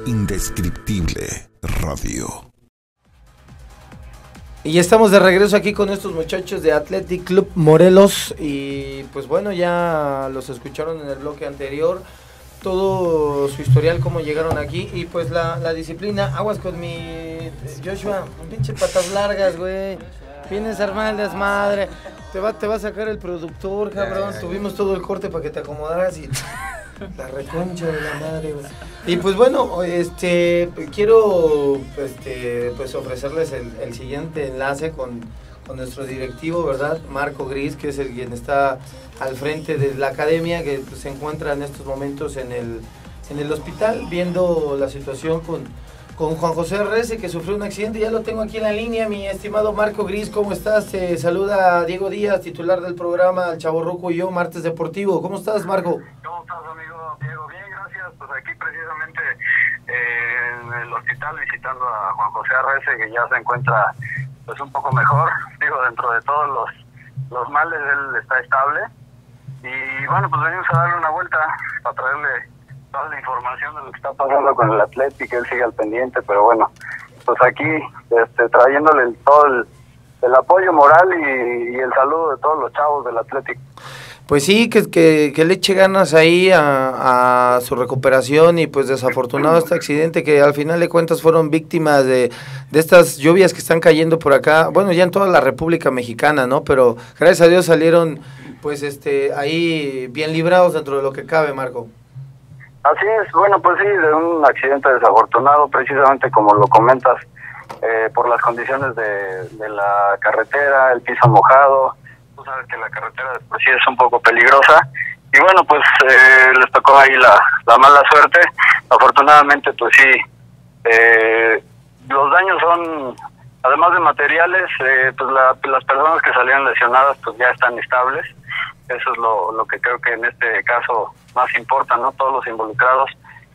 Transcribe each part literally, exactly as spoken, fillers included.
Indescriptible Radio. Y estamos de regreso aquí con estos muchachos de Athletic Club Morelos. Y pues bueno, ya los escucharon en el bloque anterior. Todo su historial, cómo llegaron aquí. Y pues la, la disciplina. Aguas con mi Joshua. Pinche patas largas, güey. Vienes a armar el desmadre. Te va, te va a sacar el productor, cabrón. Tuvimos todo el corte para que te acomodaras y... La reconcha de la madre, güey. Y pues bueno, este quiero este, pues ofrecerles el, el siguiente enlace con, con nuestro directivo, ¿verdad? Marco Gris, que es el quien está al frente de la academia, que pues, se encuentra en estos momentos en el, en el hospital, viendo la situación con, con Juan José Rece, que sufrió un accidente. Ya lo tengo aquí en la línea, mi estimado Marco Gris, ¿cómo estás? Te saluda Diego Díaz, titular del programa El Chavorruco y yo, Martes Deportivo. ¿Cómo estás, Marco? ¿Cómo estás, amigo Diego? Bien, gracias. Pues aquí precisamente eh, en el hospital visitando a Juan José Arrece, que ya se encuentra pues un poco mejor. Digo, dentro de todos los, los males, él está estable. Y bueno, pues venimos a darle una vuelta para traerle toda la información de lo que está pasando con el Athletic, él sigue al pendiente, pero bueno, pues aquí este, trayéndole el, todo el, el apoyo moral y, y el saludo de todos los chavos del Athletic. Pues sí, que, que, que le eche ganas ahí a, a su recuperación y pues desafortunado este accidente que al final de cuentas fueron víctimas de, de estas lluvias que están cayendo por acá, bueno, ya en toda la República Mexicana, ¿no? Pero gracias a Dios salieron pues este ahí bien librados dentro de lo que cabe, Marco. Así es, bueno, pues sí, de un accidente desafortunado, precisamente como lo comentas, eh, por las condiciones de, de la carretera, el piso mojado. Tú sabes que la carretera de por sí es un poco peligrosa y bueno, pues eh, les tocó ahí la, la mala suerte. Afortunadamente, pues sí, eh, los daños son, además de materiales, eh, pues la, las personas que salieron lesionadas pues ya están estables. Eso es lo, lo que creo que en este caso más importa, ¿no? Todos los involucrados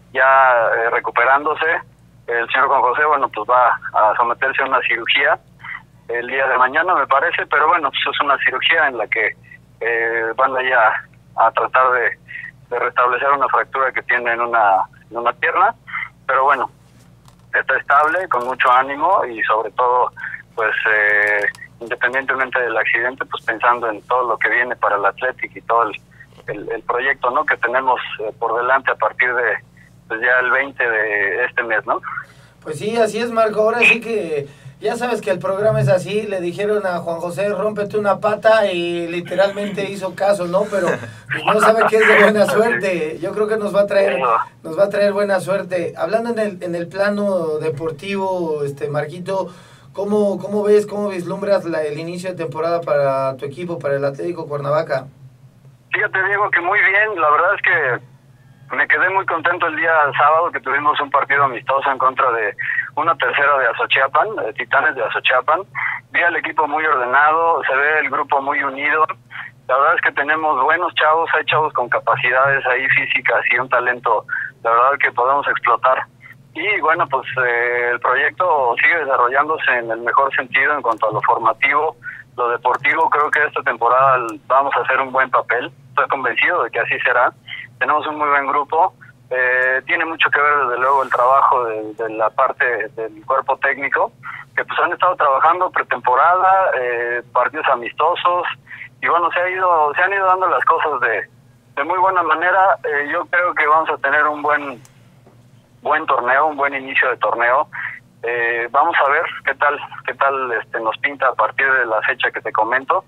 ya eh, recuperándose. El señor Juan José, bueno, pues va a someterse a una cirugía el día de mañana, me parece, pero bueno, pues es una cirugía en la que eh, van allá a tratar de, de restablecer una fractura que tiene en una, en una pierna, pero bueno, está estable, con mucho ánimo y sobre todo, pues eh, independientemente del accidente, pues pensando en todo lo que viene para el Athletic y todo el, el, el proyecto, ¿no?, que tenemos eh, por delante a partir de pues ya el veinte de este mes, ¿no? Pues sí, así es, Marco, ahora sí que ya sabes que el programa es así, le dijeron a Juan José, rómpete una pata y literalmente hizo caso, ¿no? Pero pues, no sabe que es de buena suerte, yo creo que nos va a traer nos va a traer buena suerte. Hablando en el en el plano deportivo, este Marquito, ¿cómo, cómo ves, cómo vislumbras la, el inicio de temporada para tu equipo, para el Atlético Cuernavaca? Fíjate, Diego, que muy bien, la verdad es que me quedé muy contento el día sábado que tuvimos un partido amistoso en contra de una tercera de Azochiapan, de Titanes de Azochiapan. Vi al equipo muy ordenado, se ve el grupo muy unido. La verdad es que tenemos buenos chavos, hay chavos con capacidades ahí físicas y un talento, la verdad, que podemos explotar. Y bueno, pues eh, el proyecto sigue desarrollándose en el mejor sentido en cuanto a lo formativo, lo deportivo. Creo que esta temporada vamos a hacer un buen papel, estoy convencido de que así será. Tenemos un muy buen grupo, eh, tiene mucho que ver desde luego el trabajo de, de la parte del cuerpo técnico, que pues han estado trabajando pretemporada, eh, partidos amistosos, y bueno, se ha ido, se han ido dando las cosas de, de muy buena manera. Eh, yo creo que vamos a tener un buen, buen torneo, un buen inicio de torneo. Eh, vamos a ver qué tal, qué tal este, nos pinta a partir de la fecha que te comento.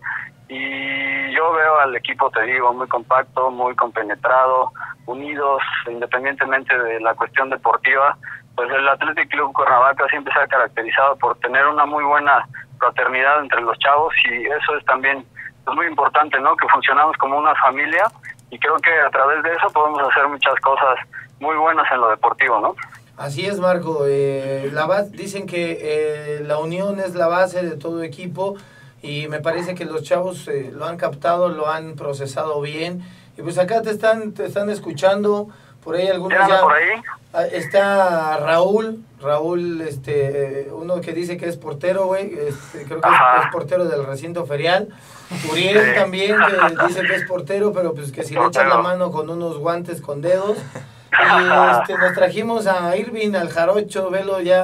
Y yo veo al equipo, te digo, muy compacto, muy compenetrado, unidos, independientemente de la cuestión deportiva. Pues el Athletic Club Cuernavaca siempre se ha caracterizado por tener una muy buena fraternidad entre los chavos y eso es también pues, muy importante, ¿no? Que funcionamos como una familia y creo que a través de eso podemos hacer muchas cosas muy buenas en lo deportivo, ¿no? Así es, Marco. Eh, la base, dicen que eh, la unión es la base de todo equipo. Y me parece que los chavos eh, lo han captado, lo han procesado bien. Y pues acá te están te están escuchando, por ahí algunos ya... por ahí? Está Raúl, Raúl, este, uno que dice que es portero, güey, este, creo que es, es portero del recinto ferial. Uriel sí. También, que dice que es portero, pero pues que si portero. Le echan la mano con unos guantes con dedos. Y este, nos trajimos a Irving, al jarocho, velo ya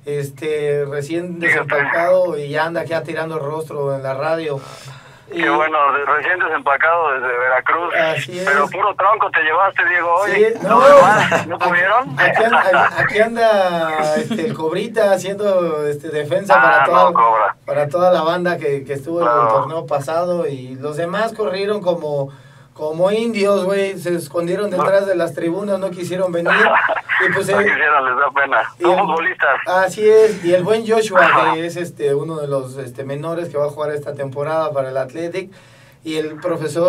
este recién desempacado y ya anda aquí tirando el rostro en la radio. Qué y, bueno, recién desempacado desde Veracruz. Así es. Pero puro tronco te llevaste, Diego, hoy. Sí, no, ¿No pudieron? Aquí anda, aquí anda este, el Cobrita haciendo este, defensa ah, para, toda, no, para toda la banda que, que estuvo claro. en el torneo pasado. Y los demás corrieron como, como indios, güey. Se escondieron detrás no. de las tribunas, no quisieron venir. Y pues, no eh, quisieron, les da pena. Son futbolistas. Así es. Y el buen Joshua, que es este uno de los este, menores que va a jugar esta temporada para el Athletic. Y el profesor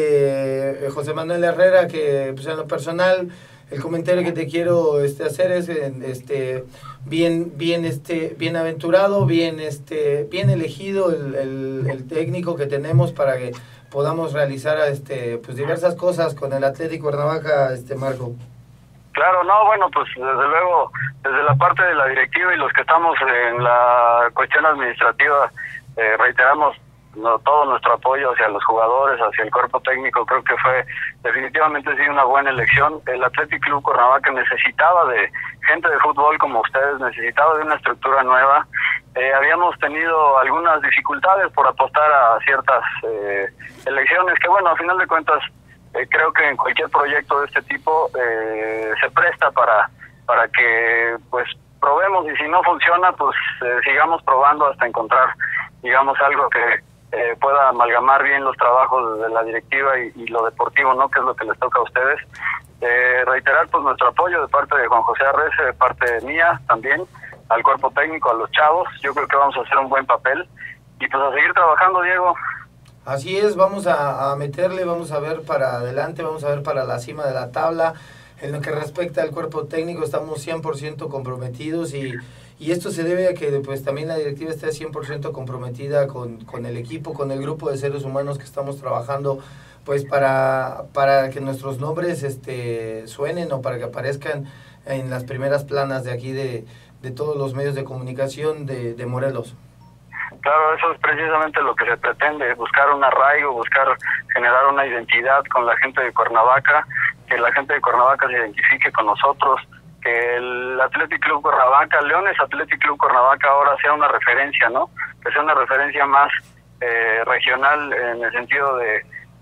este José Manuel Herrera, que pues, en lo personal, el comentario que te quiero este, hacer es este bien, bien, este, bien aventurado, bien, este, bien elegido el, el, el técnico que tenemos para que podamos realizar este, pues, diversas cosas con el Athletic Cuernavaca, este Marco. Claro, no, bueno, pues desde luego, desde la parte de la directiva y los que estamos en la cuestión administrativa, eh, reiteramos no, todo nuestro apoyo hacia los jugadores, hacia el cuerpo técnico. Creo que fue definitivamente sí una buena elección. El Athletic Club Cuernavaca necesitaba de gente de fútbol como ustedes, necesitaba de una estructura nueva. Eh, habíamos tenido algunas dificultades por apostar a ciertas eh, elecciones que, bueno, a final de cuentas, Eh, creo que en cualquier proyecto de este tipo eh, se presta para para que pues probemos, y si no funciona pues eh, sigamos probando hasta encontrar digamos algo que eh, pueda amalgamar bien los trabajos de la directiva y, y lo deportivo, ¿no? Que es lo que les toca a ustedes. Eh, reiterar pues nuestro apoyo de parte de Juan José Arrece, de parte mía también, al cuerpo técnico, a los chavos. Yo creo que vamos a hacer un buen papel y pues a seguir trabajando, Diego. Así es, vamos a, a meterle, vamos a ver para adelante, vamos a ver para la cima de la tabla. En lo que respecta al cuerpo técnico estamos cien por ciento comprometidos y, y esto se debe a que pues también la directiva esté cien por ciento comprometida con, con el equipo, con el grupo de seres humanos que estamos trabajando pues para, para que nuestros nombres este, suenen o para que aparezcan en las primeras planas de aquí de, de todos los medios de comunicación de, de Morelos. Claro, eso es precisamente lo que se pretende, buscar un arraigo, buscar generar una identidad con la gente de Cuernavaca, que la gente de Cuernavaca se identifique con nosotros, que el Athletic Club Cuernavaca, Leones Athletic Club Cuernavaca ahora sea una referencia, ¿no? Que sea una referencia más eh, regional en el sentido de,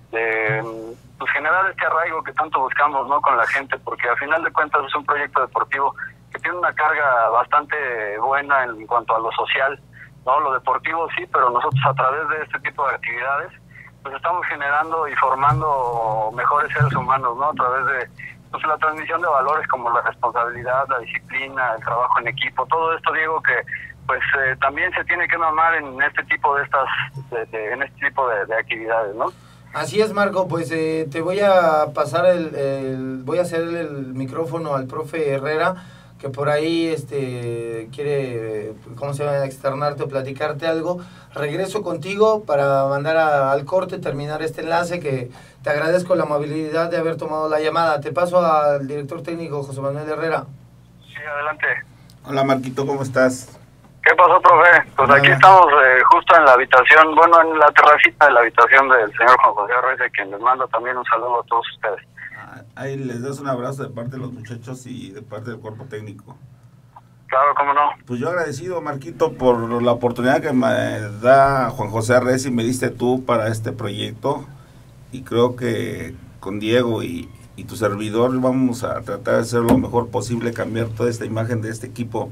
de pues, generar este arraigo que tanto buscamos, ¿no? Con la gente, porque al final de cuentas es un proyecto deportivo que tiene una carga bastante buena en cuanto a lo social. No, lo deportivo sí, pero nosotros a través de este tipo de actividades pues estamos generando y formando mejores seres humanos, ¿no? A través de pues, la transmisión de valores como la responsabilidad, la disciplina, el trabajo en equipo, todo esto, Diego, que pues eh, también se tiene que mamar en este tipo de estas de, de, en este tipo de, de actividades, ¿no? Así es, Marco, pues eh, te voy a pasar el, el voy a hacer el micrófono al profe Herrera, que por ahí este quiere, ¿cómo se llama?, externarte o platicarte algo. Regreso contigo para mandar a, al corte, terminar este enlace, que te agradezco la amabilidad de haber tomado la llamada. Te paso al director técnico, José Manuel Herrera. Sí, adelante. Hola, Marquito, ¿cómo estás? ¿Qué pasó, profe? Pues aquí ah. estamos eh, justo en la habitación, bueno, en la terracita de la habitación del señor Juan José Arrece, quien les manda también un saludo a todos ustedes. Ahí les das un abrazo de parte de los muchachos y de parte del cuerpo técnico. Claro, cómo no. Pues yo agradecido, Marquito, por la oportunidad que me da Juan José Arrece y me diste tú para este proyecto. Y creo que con Diego y, y tu servidor vamos a tratar de hacer lo mejor posible, cambiar toda esta imagen de este equipo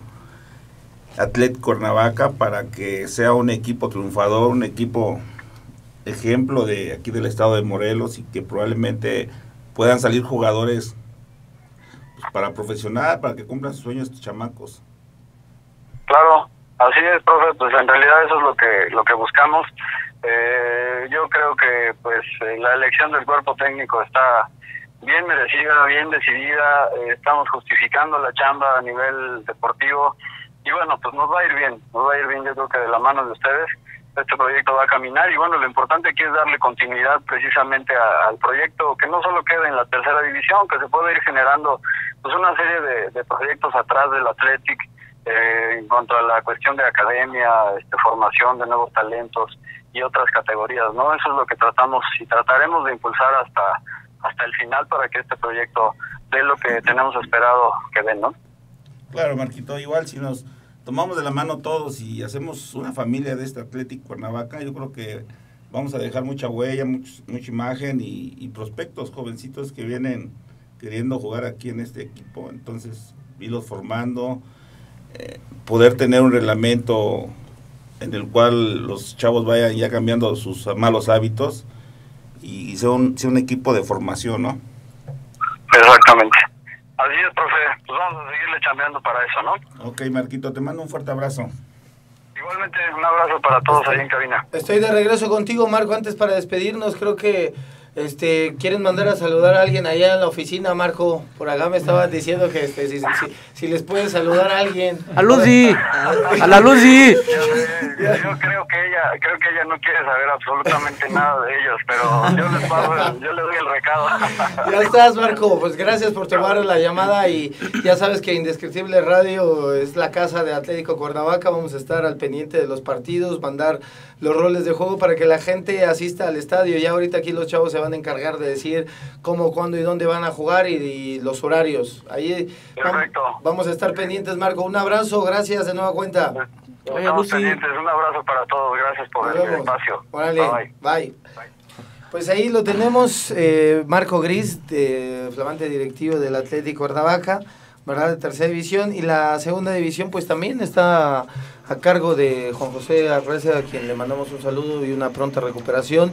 Athletic Cuernavaca para que sea un equipo triunfador, un equipo ejemplo de aquí del estado de Morelos y que probablemente puedan salir jugadores pues, para profesional, para que cumplan sus sueños estos chamacos. Claro, así es, profe, pues en realidad eso es lo que lo que buscamos. Eh, yo creo que pues la elección del cuerpo técnico está bien merecida, bien decidida, eh, estamos justificando la chamba a nivel deportivo y bueno, pues nos va a ir bien, nos va a ir bien, yo creo que de la mano de ustedes este proyecto va a caminar y bueno, lo importante aquí es darle continuidad precisamente a, al proyecto, que no solo quede en la tercera división, que se pueda ir generando pues una serie de, de proyectos atrás del Athletic eh, en cuanto a la cuestión de academia, este, formación de nuevos talentos y otras categorías, ¿no? Eso es lo que tratamos y trataremos de impulsar hasta hasta el final para que este proyecto den lo que tenemos esperado que den, ¿no? Claro, Marquito, igual si nos tomamos de la mano todos y hacemos una familia de este Athletic Cuernavaca, yo creo que vamos a dejar mucha huella, much, mucha imagen y, y prospectos jovencitos que vienen queriendo jugar aquí en este equipo. Entonces, irlos formando, eh, poder tener un reglamento en el cual los chavos vayan ya cambiando sus malos hábitos y sea un, sea un equipo de formación, ¿no? Exactamente. Así es, profe. Pues vamos a seguirle chambeando para eso, ¿no? Ok, Marquito, te mando un fuerte abrazo. Igualmente, un abrazo para todos ahí en cabina. Estoy de regreso contigo, Marco. Antes, para despedirnos, creo que este quieren mandar a saludar a alguien allá en la oficina, Marco. Por acá me estaban diciendo que este, si, si, si les puede saludar a alguien. A Lucy, a la Lucy. Yo, yo creo que ella, creo que ella no quiere saber absolutamente nada de ellos, pero yo les paso, el- yo les doy el recado. Ya estás, Marco. Pues gracias por tomar la llamada y ya sabes que Indescriptible Radio es la casa de Atlético Cuernavaca. Vamos a estar al pendiente de los partidos, mandar los roles de juego para que la gente asista al estadio. Ya ahorita aquí los chavos se van a encargar de decir cómo, cuándo y dónde van a jugar y, y los horarios. Ahí Perfecto. vamos a estar pendientes, Marco. Un abrazo, gracias de nueva cuenta. Oye, Estamos Lucy. pendientes. Un abrazo para todos. Gracias por Nos el vemos. espacio. Órale, Bye, bye. bye. Pues ahí lo tenemos, eh, Marco Gris, de, flamante directivo del Atlético Cuernavaca, ¿verdad? De tercera división, y la segunda división pues también está a cargo de Juan José Arreza, a quien le mandamos un saludo y una pronta recuperación.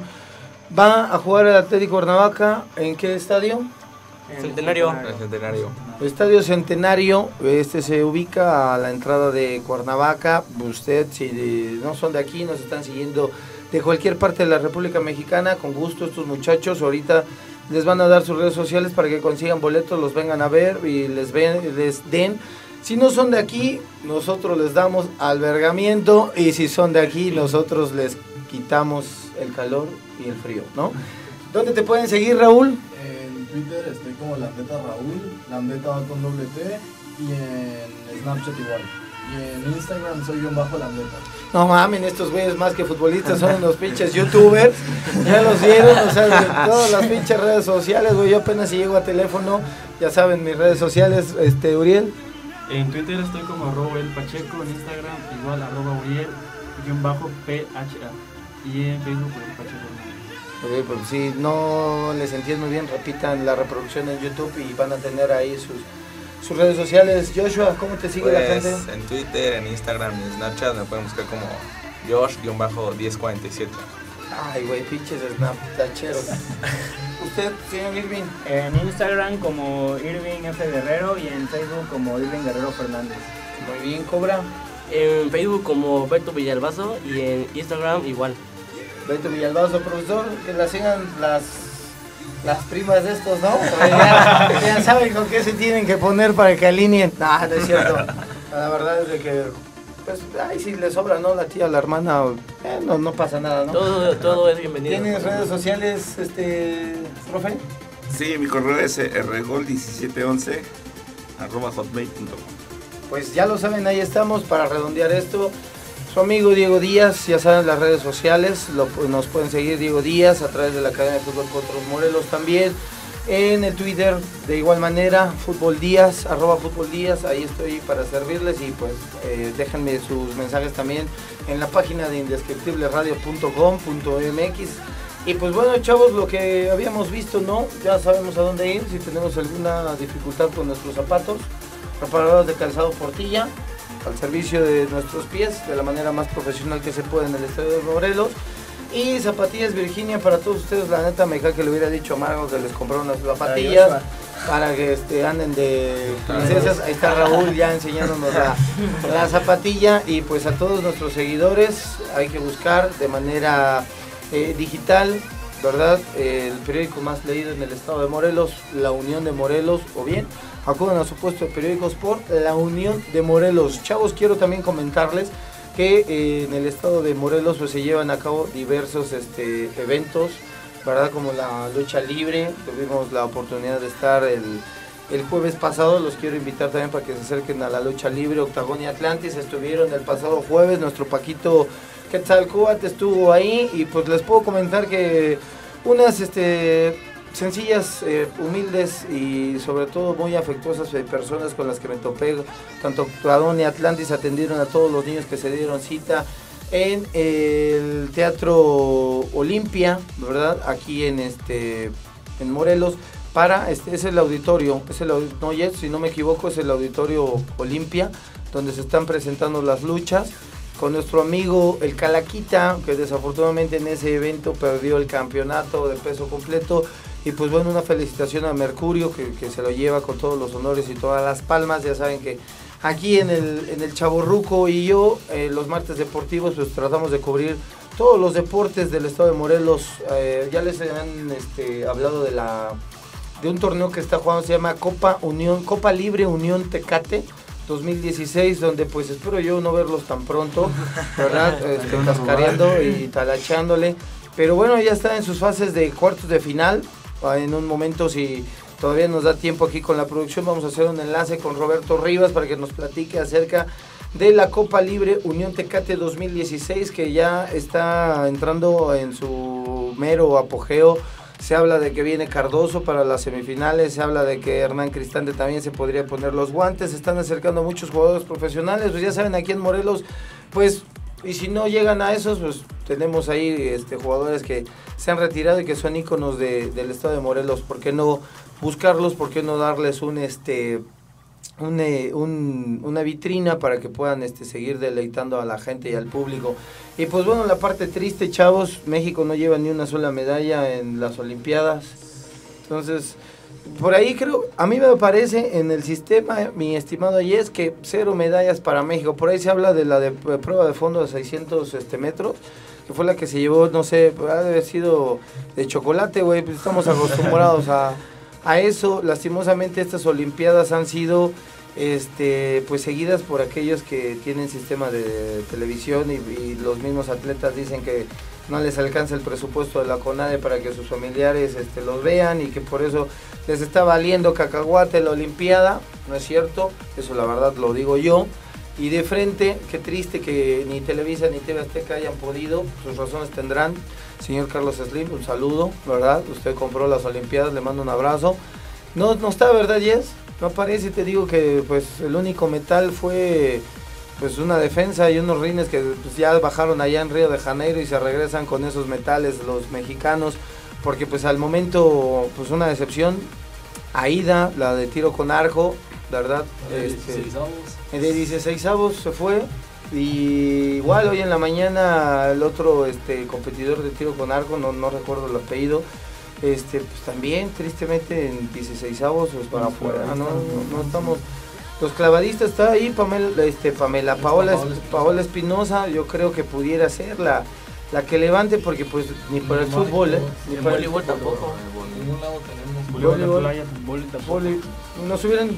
Va a jugar el Atlético Cuernavaca, ¿en qué estadio? Centenario. El Centenario. Estadio Centenario, este se ubica a la entrada de Cuernavaca. Usted, si no son de aquí, nos están siguiendo de cualquier parte de la República Mexicana, con gusto estos muchachos ahorita les van a dar sus redes sociales para que consigan boletos, los vengan a ver y les, ven, les den. Si no son de aquí, nosotros les damos albergamiento, y si son de aquí, nosotros les quitamos el calor y el frío, ¿no? ¿Dónde te pueden seguir, Raúl? En Twitter estoy como Lambeta Raúl, Lambeta va con doble T, y en Snapchat igual. Y en Instagram soy guión bajo Lambeta. No mamen, estos güeyes más que futbolistas son unos pinches youtubers. Ya los vieron, o sea, de todas las pinches redes sociales, güey. Yo apenas si llego a teléfono, ya saben, mis redes sociales, este, Uriel. En Twitter estoy como arroba el Pacheco, en Instagram igual arroba Uriel, guión bajo P H A, y en Facebook el Pacheco. Ok, pues si no les entiendo muy bien, repitan la reproducción en YouTube y van a tener ahí sus, sus redes sociales. Joshua, ¿cómo te sigue la gente? Pues en Twitter, en Instagram y en Snapchat me pueden buscar como Josh diez cuarenta y siete. Ay, güey, pinches snapchacheros. ¿Usted, señor Irving? En Instagram como Irving F. Guerrero y en Facebook como Irving Guerrero Fernández. Muy bien, Cobra. En Facebook como Beto Villalbazo y en Instagram igual. Beto Villalbazo, profesor, que la sigan las, las primas de estos, ¿no? Porque Ya, ya saben con qué se tienen que poner para que alineen. No, no es cierto. La verdad es de que, pues, ay, si le sobra, ¿no? La tía, la hermana, eh, no, no pasa nada, ¿no? Todo, todo es bienvenido. ¿Tienes redes sociales, este, profe? Sí, mi correo es rgol diecisiete once arroba hotmail punto com. Pues ya lo saben, ahí estamos para redondear esto. Su amigo Diego Díaz, ya saben las redes sociales, lo, nos pueden seguir Diego Díaz a través de la Academia de Fútbol Potros Morelos también. En el Twitter, de igual manera, Fútbol Díaz, arroba Fútbol Díaz, ahí estoy para servirles y pues eh, déjenme sus mensajes también en la página de indescriptible radio punto com punto m x. Y pues bueno, chavos, lo que habíamos visto, ¿no? Ya sabemos a dónde ir, si tenemos alguna dificultad con nuestros zapatos, reparadores de calzado Portilla, al servicio de nuestros pies, de la manera más profesional que se puede en el estadio de Morelos. Y zapatillas Virginia para todos ustedes, la neta me cae que le hubiera dicho a Margo que les compró unas zapatillas para que este, anden de princesas. Ahí está Raúl ya enseñándonos la, la zapatilla. Y pues a todos nuestros seguidores hay que buscar de manera eh, digital, ¿verdad? Eh, el periódico más leído en el estado de Morelos, La Unión de Morelos, o bien acudan a su puesto de periódicos por La Unión de Morelos. Chavos, quiero también comentarles que eh, en el estado de Morelos pues, se llevan a cabo diversos este, eventos, ¿verdad? Como la lucha libre. Tuvimos la oportunidad de estar el, el jueves pasado. Los quiero invitar también para que se acerquen a la lucha libre. Octagón y Atlantis estuvieron el pasado jueves. Nuestro Paquito Quetzalcóatl estuvo ahí y pues les puedo comentar que unas este sencillas, eh, humildes y sobre todo muy afectuosas eh, personas con las que me topé. Tanto Tuadón y Atlantis atendieron a todos los niños que se dieron cita en el Teatro Olimpia, ¿verdad? Aquí en este en Morelos. Para, este es el auditorio, es el, no, yes, si no me equivoco, es el Auditorio Olimpia, donde se están presentando las luchas, con nuestro amigo el Calaquita, que desafortunadamente en ese evento perdió el campeonato de peso completo, y pues bueno, una felicitación a Mercurio, que, que se lo lleva con todos los honores y todas las palmas. Ya saben que aquí en el, en el Chavorruco y yo, eh, los martes deportivos, pues tratamos de cubrir todos los deportes del estado de Morelos. Eh, ya les han este, hablado de la... de un torneo que está jugando, se llama Copa Unión, Copa Libre Unión Tecate dos mil dieciséis, donde pues espero yo no verlos tan pronto, ¿verdad? Este, cascareando y talachándole, pero bueno, ya está en sus fases de cuartos de final. En un momento, si todavía nos da tiempo aquí con la producción, vamos a hacer un enlace con Roberto Rivas para que nos platique acerca de la Copa Libre Unión Tecate dos mil dieciséis, que ya está entrando en su mero apogeo. Se habla de que viene Cardoso para las semifinales, se habla de que Hernán Cristante también se podría poner los guantes, se están acercando muchos jugadores profesionales, pues ya saben, aquí en Morelos, pues, y si no llegan a esos, pues tenemos ahí este, jugadores que se han retirado y que son íconos de, del estado de Morelos. ¿Por qué no buscarlos? ¿Por qué no darles un... este Un, un, una vitrina para que puedan este, seguir deleitando a la gente y al público? Y pues bueno, la parte triste, chavos, México no lleva ni una sola medalla en las Olimpiadas. Entonces, por ahí creo, a mí me parece en el sistema, mi estimado Yes, que cero medallas para México. Por ahí se habla de la de, de prueba de fondo de seiscientos este, metros, que fue la que se llevó, no sé, ha de haber sido de chocolate, güey, pues estamos acostumbrados a... a eso. Lastimosamente estas Olimpiadas han sido este pues seguidas por aquellos que tienen sistema de televisión y, y los mismos atletas dicen que no les alcanza el presupuesto de la CONADE para que sus familiares este, los vean, y que por eso les está valiendo cacahuate la Olimpiada. No es cierto, eso la verdad lo digo yo. Y de frente, qué triste que ni Televisa ni T V Azteca hayan podido, sus razones tendrán. Señor Carlos Slim, un saludo, ¿verdad? Usted compró las Olimpiadas, le mando un abrazo. No, no está, ¿verdad, Yes? No aparece, te digo que pues el único metal fue pues una defensa y unos rines que pues, ya bajaron allá en Río de Janeiro y se regresan con esos metales los mexicanos, porque pues al momento pues una decepción. Aida, la de tiro con arco, ¿verdad? Este, de dieciseisavos se fue. Y igual hoy en la mañana el otro este competidor de tiro con arco, no, no recuerdo el apellido, este pues también tristemente en dieciseisavos pues para afuera, no, no, no estamos. Los clavadistas está ahí, Pamela, este, Pamela Paola, Paola Espinosa, yo creo que pudiera ser la, la que levante, porque pues ni por el fútbol, ¿eh? Ni por el voleibol tampoco. En ningún lado tenemos Voleibol de playa, fútbol tampoco. Nos hubieran...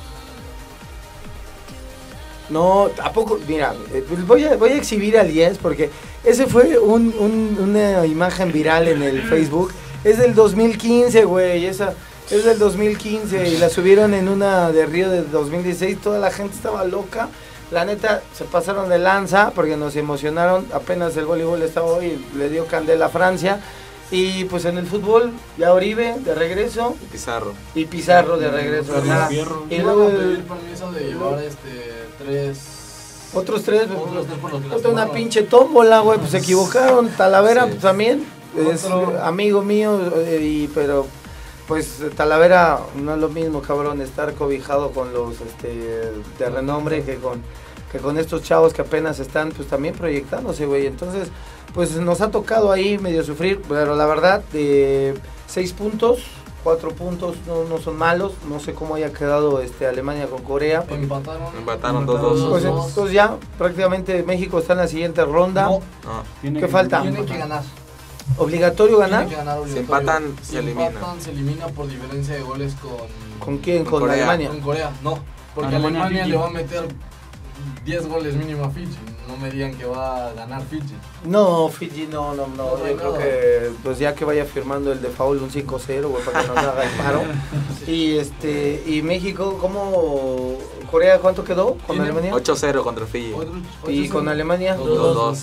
No, tampoco, mira, voy a, voy a exhibir al Yes porque ese fue un, un, una imagen viral en el Facebook. Es del dos mil quince, güey, esa es del dos mil quince y la subieron en una de Río del dos mil dieciséis. Toda la gente estaba loca, la neta se pasaron de lanza porque nos emocionaron. Apenas el voleibol estaba hoy, le dio candela a Francia. Y pues en el fútbol, ya Oribe de regreso. Y Pizarro. Y Pizarro de regreso, ¿verdad? Y luego el permiso de llevar este tres. Otros tres, Otros tres por los que otra una lastimaron. pinche tómbola, güey, pues se equivocaron. Talavera Sí. pues, también es Otro. amigo mío, eh, y, pero pues Talavera no es lo mismo, cabrón, estar cobijado con los este, de renombre que con, que con estos chavos que apenas están pues también proyectándose, güey. Entonces, pues nos ha tocado ahí medio sufrir, pero la verdad, de seis puntos, cuatro puntos no, no son malos. No sé cómo haya quedado este Alemania con Corea. porque- Empataron. Empataron dos dos. Pues dos. entonces ya prácticamente México está en la siguiente ronda. No, No. Tiene ¿Qué que- falta? tienen que ganar. Obligatorio ganar. Tienen que ganar Si obligatorio. empatan, Si se elimina. empatan, se elimina por diferencia de goles con. ¿Con quién? Con Con, Corea. Alemania. Con Corea, no. Porque Alemania, Alemania Fiji. le va a meter diez goles mínimo a Fiji. No me digan que va a ganar Fiji. No, Fiji no, no, no. No, Yo no. creo que pues ya que vaya firmando el de Foul un cinco cero, güey, para que nos haga el paro. Y este y México, ¿cómo Corea cuánto quedó con Tiene Alemania? ocho cero contra Fiji. Otro- Y otro- con Alemania Dos, dos dos.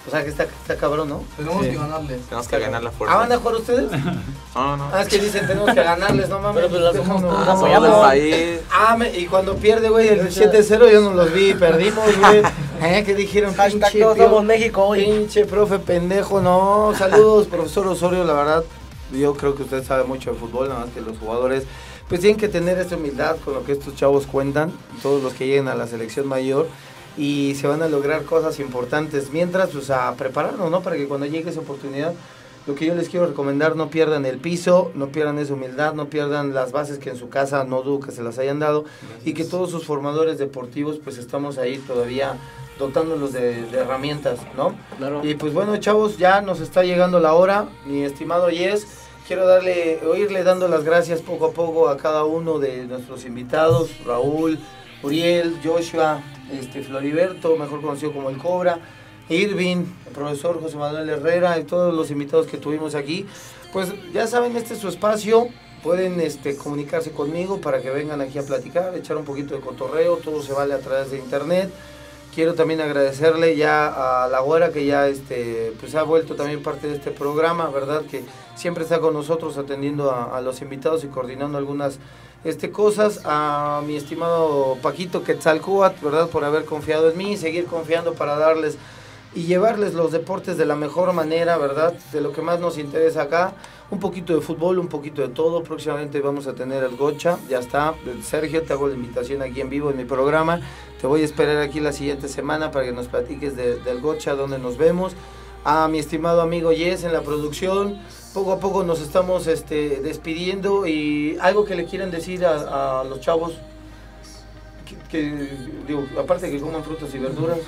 O sea que está, está cabrón, ¿no? Tenemos Sí. que ganarles. Tenemos que ganar la fuerza. ¿Ah, van a jugar ustedes? No, no. Ah, es que dicen tenemos que ganarles, no mames. Pero, pero, Déjanos, ¿cómo? no, Ah, no, somos del no. país. Ah, me- y cuando pierde, güey, el siete cero yo no los vi, perdimos, güey. ¿Eh? ¿Qué dijeron? Hashtag Pinche todos tío, somos México hoy. pinche profe pendejo, no. Saludos, profesor Osorio, la verdad, yo creo que usted sabe mucho de fútbol, nada más que los jugadores, pues tienen que tener esta humildad con lo que estos chavos cuentan, todos los que lleguen a la selección mayor, y se van a lograr cosas importantes, mientras, pues, a prepararnos, ¿no? Para que cuando llegue esa oportunidad, lo que yo les quiero recomendar, no pierdan el piso, no pierdan esa humildad, no pierdan las bases que en su casa no dudo que se las hayan dado, y que todos sus formadores deportivos, pues, estamos ahí todavía dotándolos de, de herramientas, ¿no? Claro. Y pues bueno, chavos, ya nos está llegando la hora, mi estimado Yes, quiero darle, oírle dando las gracias poco a poco a cada uno de nuestros invitados, Raúl, Uriel, Joshua, este Floriberto, mejor conocido como el Cobra, Irving, el profesor José Manuel Herrera y todos los invitados que tuvimos aquí. Pues ya saben, este es su espacio, pueden este, comunicarse conmigo para que vengan aquí a platicar, echar un poquito de cotorreo, todo se vale a través de internet. Quiero también agradecerle ya a la güera que ya este, pues ha vuelto también parte de este programa, ¿verdad? Que siempre está con nosotros atendiendo a, a los invitados y coordinando algunas este, cosas. A mi estimado Paquito Quetzalcóatl, ¿verdad? Por haber confiado en mí y seguir confiando para darles y llevarles los deportes de la mejor manera, ¿verdad? De lo que más nos interesa acá. Un poquito de fútbol, un poquito de todo. Próximamente vamos a tener el Gocha, ya está. Sergio, te hago la invitación aquí en vivo en mi programa. Te voy a esperar aquí la siguiente semana para que nos platiques de, del Gocha, donde nos vemos. A mi estimado amigo Yes en la producción. Poco a poco nos estamos este, despidiendo. Y algo que le quieren decir a, a los chavos, que, que, digo, aparte que coman frutas y verduras.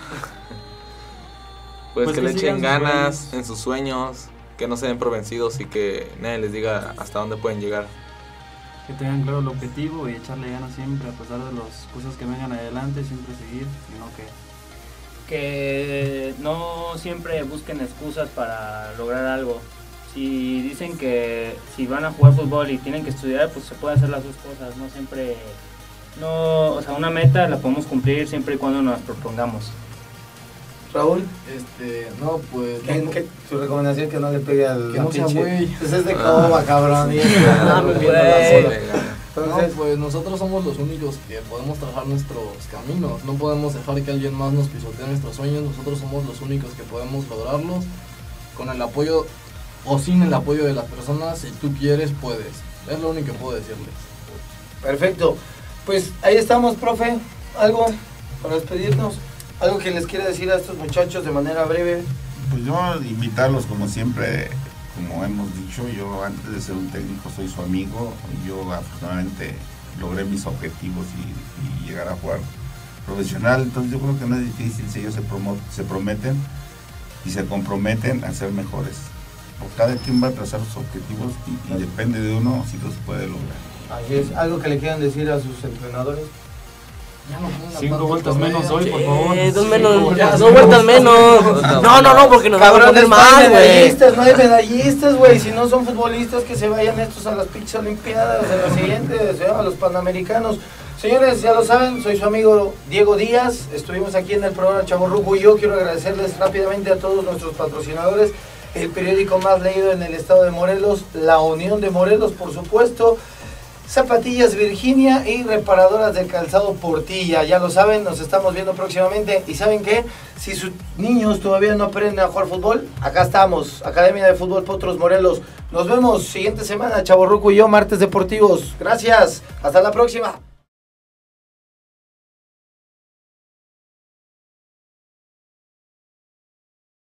Pues, Pues que que le echen sigan sus ganas sueños. en sus sueños, que no se den por vencidos y que nadie les diga hasta dónde pueden llegar. Que tengan claro el objetivo y echarle ganas siempre a pesar de las cosas que vengan adelante, siempre seguir y no que... Que no siempre busquen excusas para lograr algo. Si dicen que si van a jugar fútbol y tienen que estudiar, pues se pueden hacer las dos cosas, no siempre... No, o sea, una meta la podemos cumplir siempre y cuando nos propongamos. Raúl, Este, no, pues. ¿qué, no, qué, tu recomendación es que no le pegue al Que la no sea pinche- güey. Pues es de coba, cabrón. y- Ah, pues, rompiendo la güey. sola. No, Entonces, pues nosotros somos los únicos que podemos trabajar nuestros caminos. No podemos dejar que alguien más nos pisotee nuestros sueños. Nosotros somos los únicos que podemos lograrlos con el apoyo o sin el apoyo de las personas. Si tú quieres, puedes. Es lo único que puedo decirles. perfecto. Pues ahí estamos, profe. ¿Algo para despedirnos? ¿Algo que les quiera decir a estos muchachos de manera breve? Pues yo invitarlos como siempre, como hemos dicho, yo antes de ser un técnico soy su amigo, yo afortunadamente logré mis objetivos y, y llegar a jugar profesional, entonces yo creo que no es difícil si ellos se, promo se prometen y se comprometen a ser mejores. O cada quien va a trazar sus objetivos y, y depende de uno si los puede lograr. Así es. ¿Algo que le quieran decir a sus entrenadores? Ya no pongan Cinco tanto vueltas correr. menos hoy, por favor. Eh, dos Cinco menos, vueltas ya, dos vueltas menos. No, no, no, porque nos van a Cabrones, poner no hay mal, güey. medallistas, no hay medallistas, güey. Si no son futbolistas, que se vayan estos a las pinches olimpiadas, a las siguientes, a los panamericanos. Señores, ya lo saben, soy su amigo Diego Díaz. Estuvimos aquí en el programa Chavorruco y yo quiero agradecerles rápidamente a todos nuestros patrocinadores. El periódico más leído en el estado de Morelos, La Unión de Morelos, por supuesto. Zapatillas Virginia y reparadoras del calzado Portilla. Ya lo saben, nos estamos viendo próximamente. ¿Y saben qué? Si sus niños todavía no aprenden a jugar fútbol, acá estamos. Academia de Fútbol Potros Morelos. Nos vemos siguiente semana, Chavorruco y yo, martes deportivos. Gracias. Hasta la próxima.